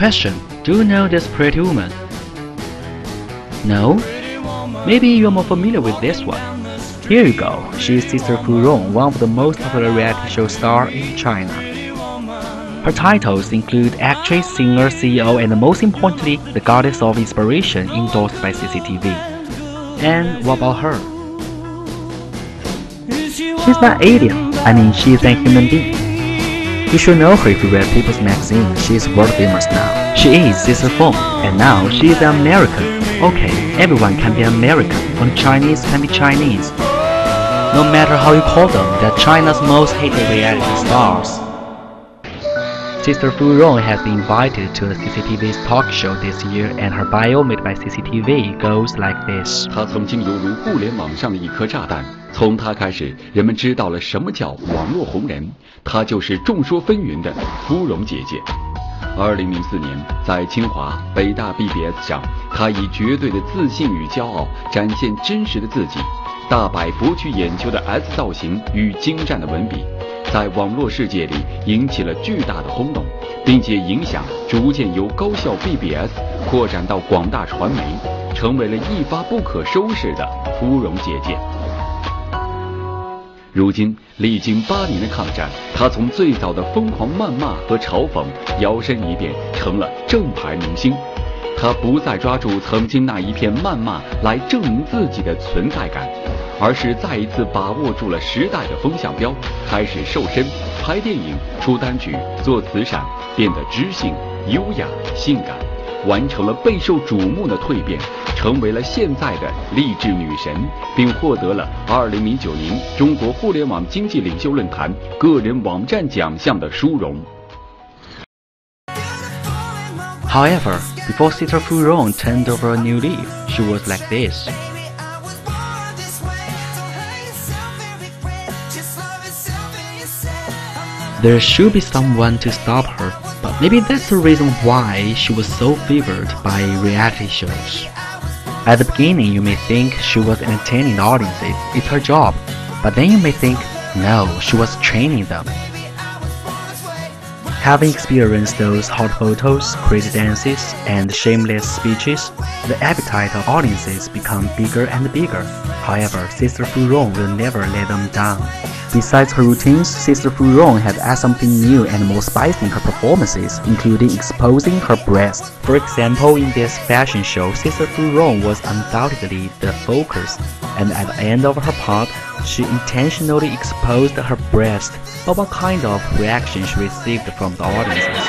question, do you know this pretty woman? No? Maybe you're more familiar with this one. Here you go, she is Sister Fu Rong, one of the most popular reality show stars in China. Her titles include actress, singer, CEO, and most importantly, the goddess of inspiration endorsed by CCTV. And what about her? She's not alien, I mean she's a human being. You should know her if you read People's Magazine, she is world famous now. She is Sister Feng, and now she is an American. Okay, everyone can be American, only Chinese can be Chinese. No matter how you call them, they're China's most hated reality stars. Sister Fu Rong has been invited to the CCTV's talk show this year, and her bio made by CCTV goes like this. 她曾经犹如互联网上的一颗炸弹，从她开始，人们知道了什么叫网络红人。她就是众说纷纭的芙蓉姐姐。2004年，在清华、北大 BBS 上，她以绝对的自信与骄傲展现真实的自己，大摆博取眼球的 S 造型与精湛的文笔。 在网络世界里引起了巨大的轰动，并且影响逐渐由高校 BBS 扩展到广大传媒，成为了一发不可收拾的芙蓉姐姐。如今，历经8年的抗战，她从最早的疯狂谩骂和嘲讽，摇身一变成了正牌明星。她不再抓住曾经那一片谩骂来证明自己的存在感。 而是再一次把握住了时代的风向标，开始瘦身、拍电影、出单曲、做慈善，变得知性、优雅、性感，完成了备受瞩目的蜕变，成为了现在的励志女神，并获得了2009年中国互联网经济领袖论坛个人网站奖项的殊荣。 However, before Sister Fu Rong turned over a new leaf, she was like this. There should be someone to stop her, but maybe that's the reason why she was so favored by reality shows. At the beginning, you may think she was entertaining the audiences, it's her job, but then you may think, no, she was training them. Having experienced those hot photos, crazy dances, and shameless speeches, the appetite of audiences become bigger and bigger. However, Sister Fu Rong will never let them down. Besides her routines, Sister Fu Rong had added something new and more spicy in her performances, including exposing her breasts. For example, in this fashion show, Sister Fu Rong was undoubtedly the focus, and at the end of her part, she intentionally exposed her breast. But what kind of reaction she received from the audiences?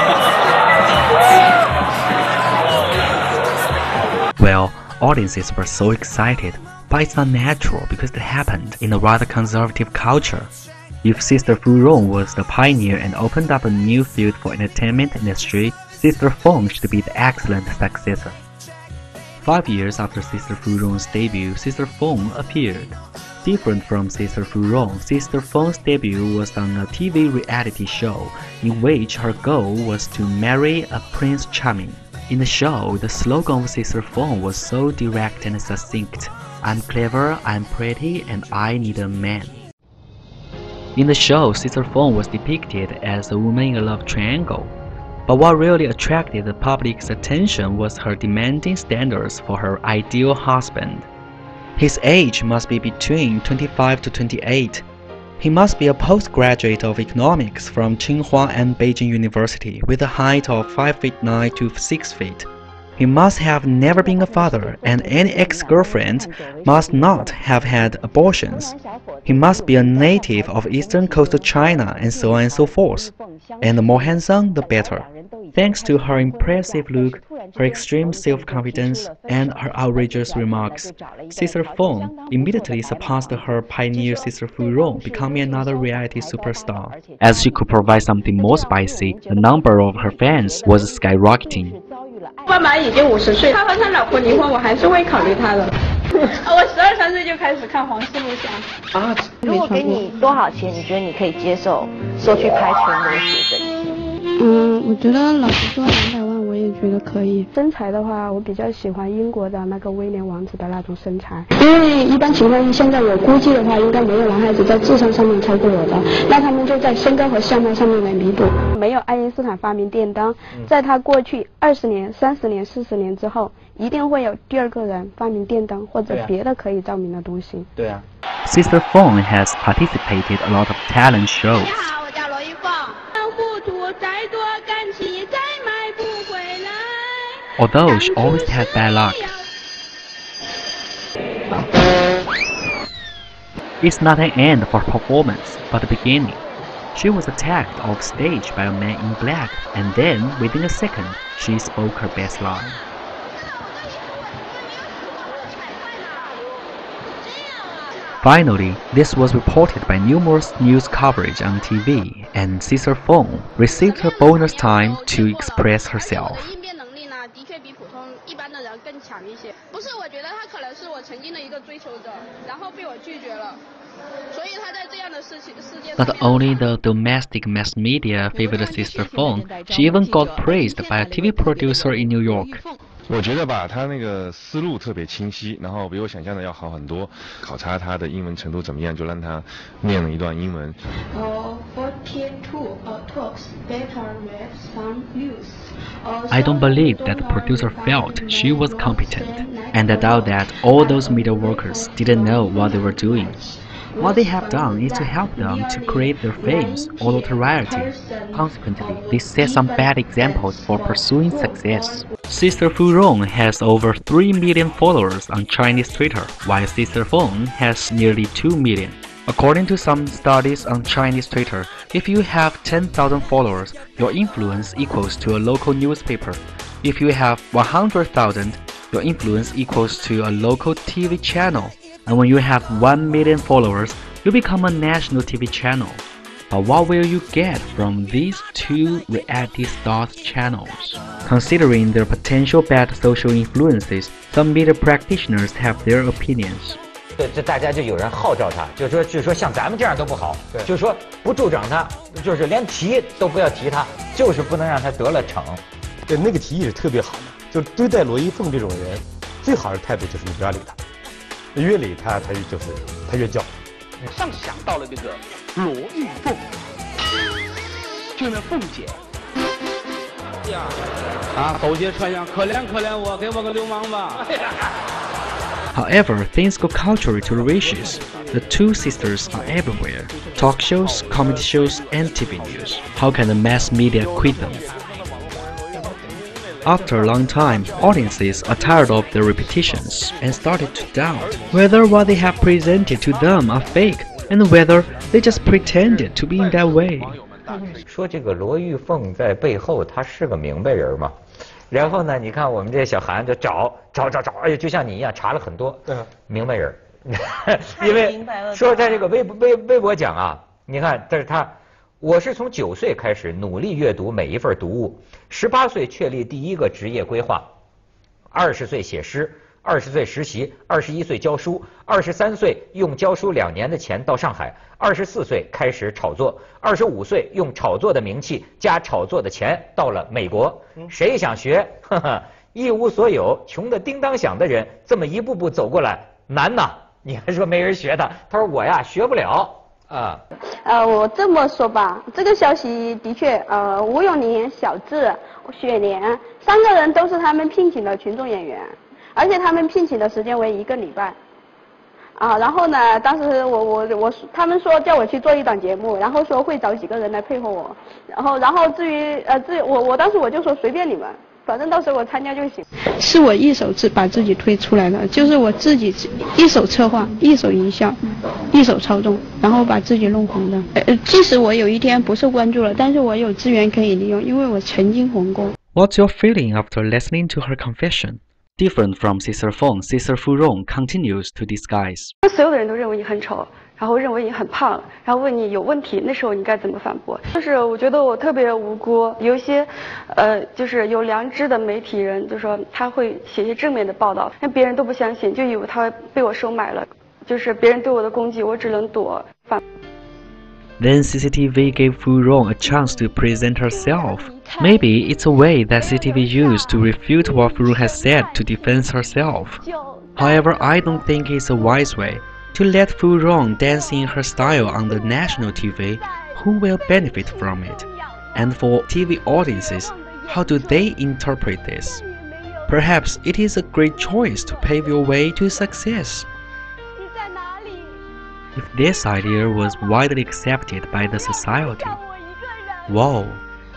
Well, audiences were so excited. But it's not natural because it happened in a rather conservative culture. If Sister Fu Rong was the pioneer and opened up a new field for entertainment industry, Sister Feng should be the excellent successor. 5 years after Sister Fu Rong's debut, Sister Feng appeared. Different from Sister Fu Rong, Sister Feng's debut was on a TV reality show in which her goal was to marry a Prince Charming. In the show, the slogan of Sister Feng was so direct and succinct. I'm clever, I'm pretty, and I need a man. In the show, Sister Feng was depicted as a woman in a love triangle. But what really attracted the public's attention was her demanding standards for her ideal husband. His age must be between 25 to 28. He must be a postgraduate of economics from Tsinghua and Beijing University with a height of 5 feet 9 to 6 feet. He must have never been a father, and any ex-girlfriend must not have had abortions. He must be a native of eastern coastal China, and so on and so forth. And the more handsome, the better. Thanks to her impressive look, her extreme self-confidence, and her outrageous remarks, Sister Feng immediately surpassed her pioneer Sister Fu Rong, becoming another reality superstar. As she could provide something more spicy, the number of her fans was skyrocketing. 爸爸已经50岁，他和他老婆离婚，我还是会考虑他的。我12、13岁就开始看黄丝录像。啊， 如果给你多少钱，你觉得你可以接受说去拍全裸写真？ 我觉得老实说200万我也也觉得可以。身材的话，我比较喜欢英国的那个威廉王子的那种身材，因为一般情况下，现在我估计的话，应该没有男孩子在智商上面超过我的，那他们就在身高和相貌上面来弥补。没有爱因斯坦发明电灯，在他过去20年、30年、40年之后，一定会有第二个人发明电灯或者别的可以照明的东西。 对啊。 Sister Feng has participated a lot of talent shows. 你好，我叫罗玉凤。糊涂再多感情再买不回来。 Although she always had bad luck, it's not an end for performance, but the beginning. She was attacked off stage by a man in black, and then, within a second, she spoke her best line. Finally, this was reported by numerous news coverage on TV, and Sister Feng received her bonus time to express herself. 应变能力呢，的确比普通一般的人更强一些。不是，我觉得他可能是我曾经的一个追求者，然后被我拒绝了，所以他在这样的世界上。 Not only the domestic mass media favored Sister Feng, she even got praised by a TV producer in New York. 我觉得吧，他那个思路特别清晰，然后比我想象的要好很多。考察他的英文程度怎么样，就让他念了一段英文。 I don't believe that the producer felt she was competent, and I doubt that all those media workers didn't know what they were doing. What they have done is to help them to create their fames or notoriety. Consequently, they set some bad examples for pursuing success. Sister Rong has over 3 million followers on Chinese Twitter, while Sister Feng has nearly 2 million. According to some studies on Chinese Twitter, if you have 10,000 followers, your influence equals to a local newspaper. If you have 100,000, your influence equals to a local TV channel. And when you have 1 million followers, you become a national TV channel. But what will you get from these two reality stars channels? Considering their potential bad social influences, some media practitioners have their opinions. 这大家就有人号召他，就是说像咱们这样都不好，就是说不助长他，就是连提都不要提他，就是不能让他得了逞。 对，那个提议是特别好的，就是对待罗一凤这种人，最好的态度就是你不要理他，越理他，他越叫。 上想到了这个罗玉凤，就那凤姐。呀，啊，狗血穿杨，可怜可怜我，给我个流氓吧。 However, things go contrary to the wishes. The two sisters are everywhere. Talk shows, comedy shows, and TV news. How can the mass media quit them? After a long time, audiences are tired of their repetitions and started to doubt whether what they have presented to them are fake and whether they just pretended to be in that way. 说这个罗玉凤在背后，她是个明白人嘛。然后呢，你看我们这小韩就找，哎呀，就像你一样查了很多明白人，因为说在这个微博讲啊，你看这是他，我是从9岁开始努力阅读每一份读物，18岁确立第一个职业规划，20岁写诗，20岁实习，21岁教书，23岁用教书2年的钱到上海，24岁开始炒作，25岁用炒作的名气加炒作的钱到了美国。谁想学？呵呵，一无所有，穷得叮当响的人，这么一步步走过来，难呐！你还说没人学他？他说我呀学不了啊。 我这么说吧，这个消息的确，吴永宁、小智、雪莲3个人都是他们聘请的群众演员。而且他们聘请的时间为1个礼拜，然后呢，当时他们说叫我去做一档节目，然后说会找几个人来配合我，然后至于我当时我就说随便你们，反正到时候我参加就行。是我一手把自己推出来的，就是我自己一手策划、一手营销、一手操纵，然后把自己弄红的。即使我有一天不受关注了，但是我有资源可以利用，因为我曾经红过。 What's your feeling after listening to her confession? Different from Sister Feng, Sister Rong continues to disguise. 所有的人都认为你很丑，然后认为你很胖，然后问你有问题，那时候你该怎么反驳？就是我觉得我特别无辜，有一些就是有良知的媒体人，就说他会写一些正面的报道，但别人都不相信，就以为他会被我收买了，就是别人对我的攻击，我只能躲。 Then CCTV gave Rong a chance to present herself. Maybe it's a way that CCTV used to refute what Fu Rong has said to defend herself. However, I don't think it's a wise way to let Fu Rong dance in her style on the national TV. Who will benefit from it? And for TV audiences, how do they interpret this? Perhaps it is a great choice to pave your way to success. If this idea was widely accepted by the society, wow!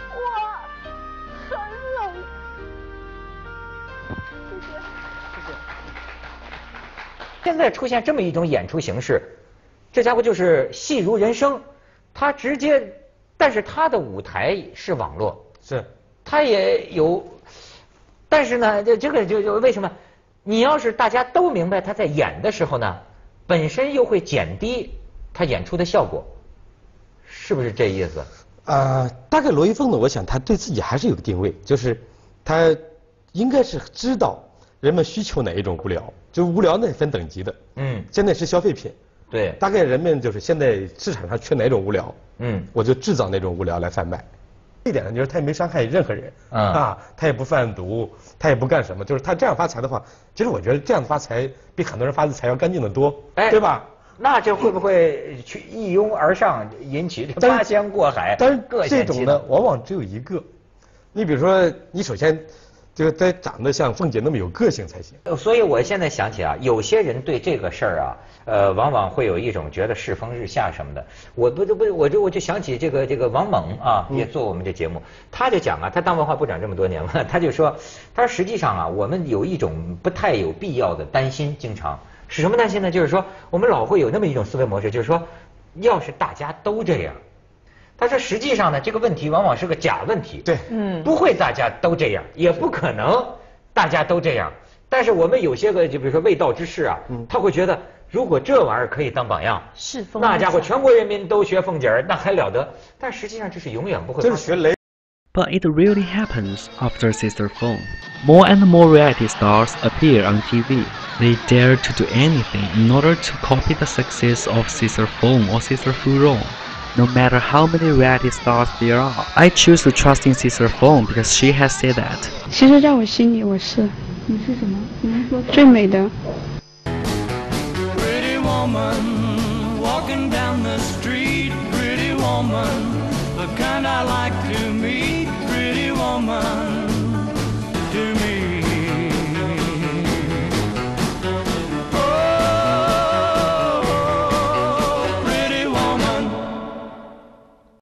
现在出现这么一种演出形式，这家伙就是戏如人生，他直接，但是他的舞台是网络， 是， 他也有，但是呢，这个就为什么？你要是大家都明白他在演的时候呢，本身又会减低他演出的效果，是不是这意思？ 大概罗一凤呢，我想他对自己还是有个定位，就是他应该是知道人们需求哪一种无聊，就是无聊呢分等级的。现在是消费品。对。大概人们就是现在市场上缺哪种无聊，我就制造那种无聊来贩卖。这一点呢，就是他也没伤害任何人他也不贩毒，他也不干什么，就是他这样发财的话，其实我觉得这样发财比很多人发的财要干净得多，对吧？ 那这会不会去一拥而上，引起八仙过海？ 但是这种呢，往往只有一个。你比如说，你首先就得长得像凤姐那么有个性才行。 所以我现在想起啊，有些人对这个事儿啊，往往会有一种觉得世风日下什么的。我就想起这个王猛啊，也做我们这节目，他就讲啊，他当文化部长这么多年了，他就说，他说实际上啊，我们有一种不太有必要的担心，经常。是什么担心呢？就是说，我们老会有那么一种思维模式，就是说，要是大家都这样，他说实际上呢，这个问题往往是个假问题。 对， 不会大家都这样，也不可能大家都这样。但是我们有些个，就比如说卫道之士啊，他会觉得，如果这玩意儿可以当榜样，那家伙全国人民都学凤姐儿，那还了得？但实际上这是永远不会。 这是学雷。 But it really happens after Sister Feng. More and more reality stars appear on TV. They dare to do anything in order to copy the success of Sister Feng or Sister Fu Rong. No matter how many reality stars there are, I choose to trust in Sister Feng because she has said that. 其实在我心里，我是。你是什么？你能说最美的。 Pretty woman walking down the street, pretty woman, the kind I like to meet, pretty woman.